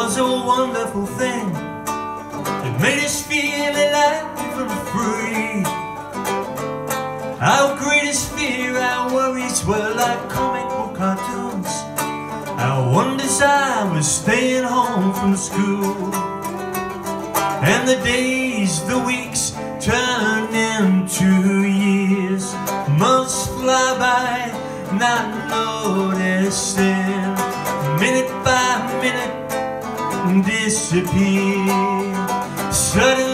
was a wonderful thing. It made us feel alive and free. Our greatest fear, our worries were like comic book cartoons. Our one desire was staying home from school. And the days, the weeks turned into years. Months fly by, not noticing. Minute by minute disappear. Suddenly